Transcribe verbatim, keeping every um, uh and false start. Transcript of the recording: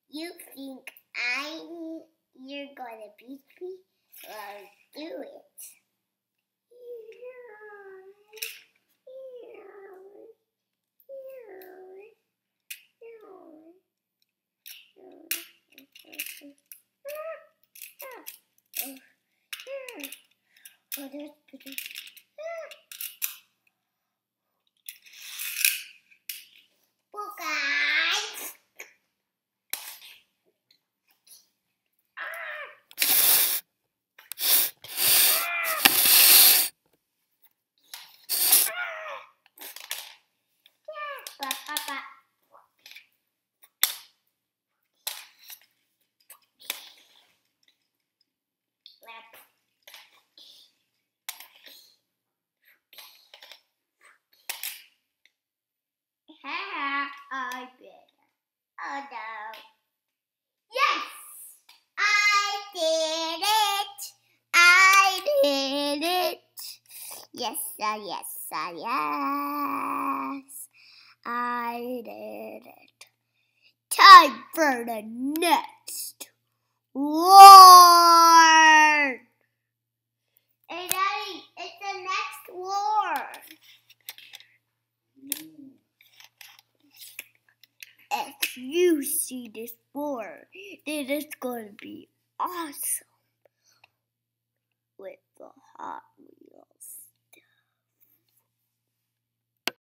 You think I'm you're gonna beat me? Well, do it. Oh, that's pretty. Well, guys. Ba, ba, ba. Ha, I bet. Oh no. Yes! I did it! I did it! Yes, uh, yes, uh, yes. I did it. Time for the next war! Hey, Daddy, it's the next war! If you see this war, then it's going to be awesome with the hot